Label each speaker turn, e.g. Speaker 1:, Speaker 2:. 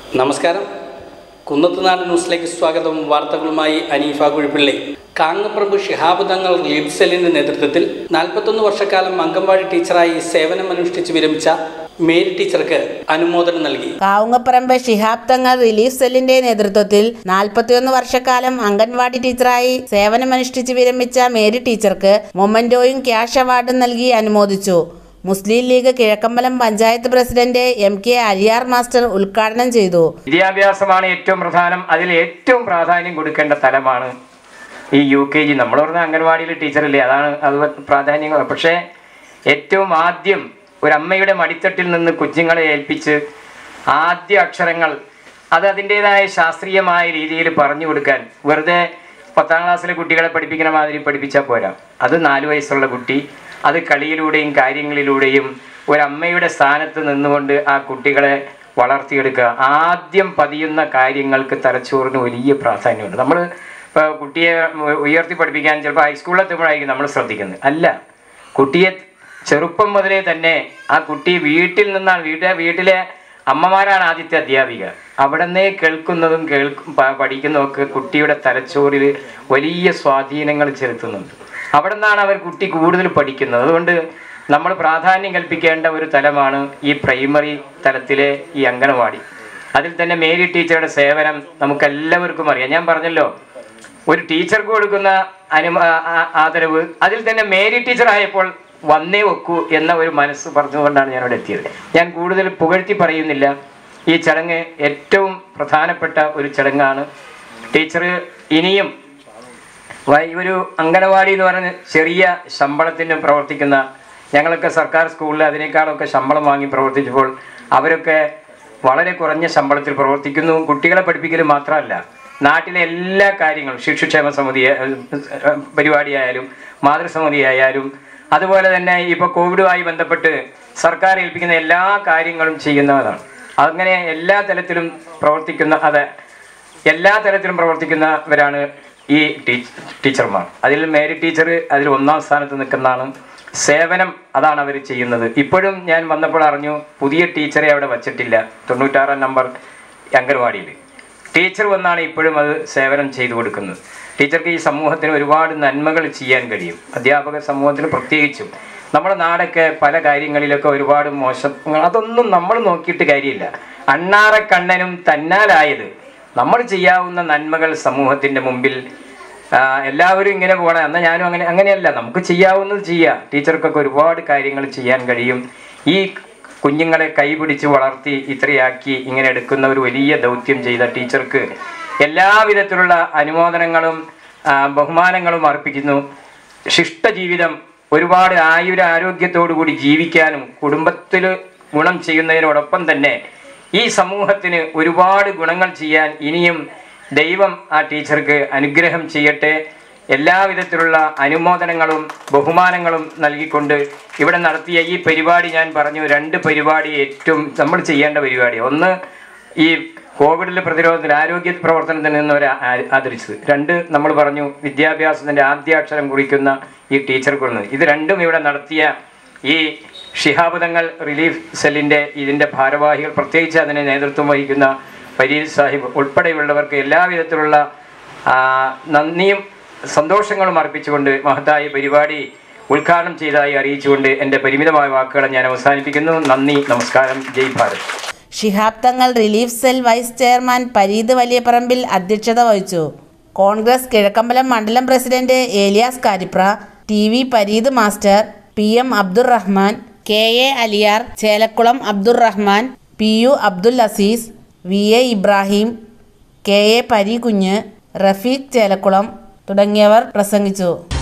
Speaker 1: നമസ്കാരം. കുന്നത്തുനാട് ന്യൂസിലേക്ക് സ്വാഗതം. വാർത്തകളുമായി അനീഫ കുഴിപ്പിള്ളി. കാങ്ങപ്രഭു ശിഹാബ് തങ്ങൾ റിലീഫ് സെല്ലിന്റെ നേതൃത്വത്തിൽ 41 വർഷക്കാലം അംഗൻവാടി ടീച്ചറായി സേവനമനുഷ്ഠിച്ച് വിരമിച്ച മേരി ടീച്ചർക്ക് അനുമോദനം നൽകി.
Speaker 2: കാവുങ്ങപ്പറമ്പ് ശിഹാബ് തങ്ങൾ റിലീഫ് സെല്ലിന്റെ നേതൃത്വത്തിൽ 41 വർഷക്കാലം അംഗൻവാടി ടീച്ചറായി സേവനമനുഷ്ഠിച്ച് വിരമിച്ച മേരി ടീച്ചർക്ക് മൊമന്റോയും ക്യാഷ് അവാർഡും നൽകി അനുമോദിച്ചു. Muslim League Kizhakkambalam panchayat president MK Aliyar master ഉദ്ഘാടനം ചെയ്തു.
Speaker 3: വിദ്യാഭ്യാസമാണ് ഏറ്റവും പ്രധാനം. അതിൽ ഏറ്റവും പ്രാധാന്യം കൊടുക്കേണ്ട തലമാണ് ഈ UKG. നമ്മൾ പറഞ്ഞ അംഗൻവാടിയിൽ ടീച്ചറില്ലേ, അതാണ് അത് പ്രാധാന്യം. പക്ഷേ ഏറ്റവും ആദ്യം ഒരമ്മയുടെ മടിത്തട്ടിൽ നിന്ന് കുഞ്ഞുങ്ങളെ ഏൽപ്പിച്ച് ആദ്യ അക്ഷരങ്ങൾ അതിൻ്റെതായ ശാസ്ത്രീയമായ രീതിയിൽ പറഞ്ഞു കൊടുക്കാൻ വെറുതെ 10ാം ക്ലാസ്സിലെ കുട്ടികളെ പഠിപ്പിക്കുന്ന മാതിരി പഠിപ്പിച്ചാൽ പോരാ. അത് 4 വയസ്സുള്ള കുട്ടി അത് കളിയിലൂടെയും കാര്യങ്ങളിലൂടെയും ഒരമ്മയുടെ സ്ഥാനത്ത് നിന്നുകൊണ്ട് ആ കുട്ടികളെ വളർത്തിയെടുക്കുക. ആദ്യം പതിയുന്ന കാര്യങ്ങൾക്ക് തലച്ചോറിന് വലിയ പ്രാധാന്യമുണ്ട്. നമ്മൾ ഇപ്പോൾ കുട്ടിയെ ഉയർത്തി പഠിപ്പിക്കാൻ ചിലപ്പോൾ ഹൈസ്കൂളിലെത്തുമ്പോഴായിരിക്കും നമ്മൾ ശ്രദ്ധിക്കുന്നത്. അല്ല, കുട്ടിയെ ചെറുപ്പം മുതലേ തന്നെ ആ കുട്ടി വീട്ടിൽ നിന്നാണ്, വീട്ടിലെ അമ്മമാരാണ് ആദ്യത്തെ അധ്യാപിക. അവിടെ നിന്നേ കേൾക്കുന്നതും പഠിക്കുന്നതൊക്കെ കുട്ടിയുടെ തലച്ചോറിൽ വലിയ സ്വാധീനങ്ങൾ ചെലുത്തുന്നുണ്ട്. അവിടെ നിന്നാണ് കുട്ടി കൂടുതൽ പഠിക്കുന്നത്. അതുകൊണ്ട് നമ്മൾ പ്രാധാന്യം കൽപ്പിക്കേണ്ട ഒരു തലമാണ് ഈ പ്രൈമറി തലത്തിലെ ഈ അംഗനവാടി. അതിൽ തന്നെ മേരി ടീച്ചറുടെ സേവനം നമുക്കെല്ലാവർക്കും അറിയാം. ഞാൻ പറഞ്ഞല്ലോ, ഒരു ടീച്ചർക്ക് കൊടുക്കുന്ന ആദരവ് അതിൽ തന്നെ മേരി ടീച്ചർ ആയപ്പോൾ വന്നേ വെക്കൂ എന്ന ഒരു മനസ്സ് പറഞ്ഞുകൊണ്ടാണ് ഞാനിവിടെ എത്തിയത്. ഞാൻ കൂടുതൽ പുകഴ്ത്തി പറയുന്നില്ല. ഈ ചടങ്ങ് ഏറ്റവും പ്രധാനപ്പെട്ട ഒരു ചടങ്ങാണ്. ടീച്ചർ ഇനിയും ഒരു അംഗനവാടി എന്ന് പറഞ്ഞ് ചെറിയ ശമ്പളത്തിന് പ്രവർത്തിക്കുന്ന, ഞങ്ങളൊക്കെ സർക്കാർ സ്കൂളിൽ അതിനേക്കാളൊക്കെ ശമ്പളം വാങ്ങി പ്രവർത്തിച്ചപ്പോൾ അവരൊക്കെ വളരെ കുറഞ്ഞ ശമ്പളത്തിൽ പ്രവർത്തിക്കുന്നു. കുട്ടികളെ പഠിപ്പിക്കൽ മാത്രമല്ല, നാട്ടിലെ എല്ലാ കാര്യങ്ങളും ശിശുക്ഷേമ സമിതി പരിപാടിയായാലും മാതൃസമിതി ആയാലും അതുപോലെ തന്നെ ഇപ്പോൾ കോവിഡുമായി ബന്ധപ്പെട്ട് സർക്കാർ ഏൽപ്പിക്കുന്ന എല്ലാ കാര്യങ്ങളും ചെയ്യുന്നവരാണ്. അങ്ങനെ എല്ലാ തലത്തിലും പ്രവർത്തിക്കുന്നവരാണ് ഈ ടീച്ചർമാർ. അതിൽ മേരി ടീച്ചർ അതിൽ 1ാം സ്ഥാനത്ത് നിൽക്കുന്നതാണ്. സേവനം അതാണ് അവർ ചെയ്യുന്നത്. ഇപ്പോഴും ഞാൻ വന്നപ്പോൾ അറിഞ്ഞു, പുതിയ ടീച്ചറെ അവിടെ വച്ചിട്ടില്ല. 96ാം നമ്പർ അംഗൻവാടിയിൽ ടീച്ചർ വന്നാണ് ഇപ്പോഴും അത് സേവനം ചെയ്തു കൊടുക്കുന്നത്. ടീച്ചർക്ക് ഈ സമൂഹത്തിന് ഒരുപാട് നന്മകൾ ചെയ്യാൻ കഴിയും. അധ്യാപക സമൂഹത്തിന് പ്രത്യേകിച്ചും. നമ്മുടെ നാടൊക്കെ പല കാര്യങ്ങളിലൊക്കെ ഒരുപാട് മോശം, അതൊന്നും നമ്മൾ നോക്കിയിട്ട് കാര്യമില്ല. അണ്ണാറക്കണ്ണനും തന്നാലായത്. നമ്മൾ ചെയ്യാവുന്ന നന്മകൾ സമൂഹത്തിൻ്റെ മുമ്പിൽ എല്ലാവരും ഇങ്ങനെ പോകണം എന്നാൽ ഞാനും അങ്ങനെയല്ല. നമുക്ക് ചെയ്യാവുന്നത് ചെയ്യാം. ടീച്ചർക്കൊക്കെ ഒരുപാട് കാര്യങ്ങൾ ചെയ്യാൻ കഴിയും. ഈ കുഞ്ഞുങ്ങളെ കൈപിടിച്ച് വളർത്തി ഇത്രയാക്കി ഇങ്ങനെ എടുക്കുന്ന ഒരു വലിയ ദൗത്യം ചെയ്ത ടീച്ചർക്ക് എല്ലാവിധത്തിലുള്ള അനുമോദനങ്ങളും ബഹുമാനങ്ങളും അർപ്പിക്കുന്നു. ശിഷ്ടജീവിതം ഒരുപാട് ആരോഗ്യത്തോടു കൂടി ജീവിക്കാനും കുടുംബത്തിൽ ഗുണം ചെയ്യുന്നതിനോടൊപ്പം തന്നെ ഈ സമൂഹത്തിന് ഒരുപാട് ഗുണങ്ങൾ ചെയ്യാൻ ഇനിയും ദൈവം ആ ടീച്ചർക്ക് അനുഗ്രഹം ചെയ്യട്ടെ. എല്ലാവിധത്തിലുള്ള അനുമോദനങ്ങളും ബഹുമാനങ്ങളും നൽകിക്കൊണ്ട് ഇവിടെ നടത്തിയ ഈ പരിപാടി ഞാൻ പറഞ്ഞു, 2 പരിപാടി ഏറ്റവും നമ്മൾ ചെയ്യേണ്ട പരിപാടി. ഒന്ന്, ഈ കോവിഡിലെ പ്രതിരോധത്തിൽ ആരോഗ്യ പ്രവർത്തനത്തിൽ നിന്നവരെ ആദരിച്ചത്. 2, നമ്മൾ പറഞ്ഞു വിദ്യാഭ്യാസത്തിൻ്റെ ആദ്യാക്ഷരം കുറിക്കുന്ന ഈ ടീച്ചർക്കുള്ളത്. ഇത് 2ഉം ഇവിടെ നടത്തിയ ഈ ശിഹാബ് തങ്ങൾ റിലീഫ് സെല്ലിൻ്റെ ഇതിൻ്റെ ഭാരവാഹികൾ, പ്രത്യേകിച്ച് അതിന് നേതൃത്വം വഹിക്കുന്ന ഫരീദ് സാഹിബ് ഉൾപ്പെടെയുള്ളവർക്ക് എല്ലാവിധത്തിലുള്ള നന്ദിയും സന്തോഷങ്ങളും അർപ്പിച്ചുകൊണ്ട് മഹത്തായ പരിപാടി ഉദ്ഘാടനം ചെയ്തതായി അറിയിച്ചുകൊണ്ട് എൻ്റെ പരിമിതമായ വാക്കുകളെ ഞാൻ അവസാനിപ്പിക്കുന്നു. നന്ദി, നമസ്കാരം, ജയ് Bharat.
Speaker 2: Shihab Thangal relief cell vice chairman Pareed Valiyaparambil അധ്യക്ഷത വഹിച്ചു. കോൺഗ്രസ് കിഴക്കമ്പലം മണ്ഡലം president Elias Karipra, TV Pareed master, PM Abdurahman, KA Aliyar, Chelakkulam Abdurahman, PU Abdul Azeez, VA Ibrahim, KA Pareekunju, Rafeeq Chelakkulam തുടങ്ങിയവർ പ്രസംഗിച്ചു.